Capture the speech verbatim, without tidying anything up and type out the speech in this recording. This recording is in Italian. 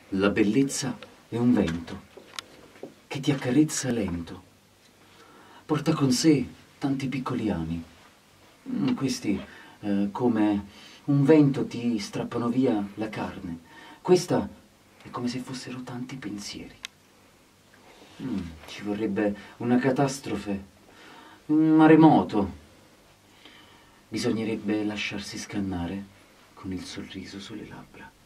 La bellezza è un vento che ti accarezza lento. Porta con sé tanti piccoli ami. Mm, Questi, eh, come un vento, ti strappano via la carne. Questa è come se fossero tanti pensieri. Mm, Ci vorrebbe una catastrofe, un maremoto. Bisognerebbe lasciarsi scannare con il sorriso sulle labbra.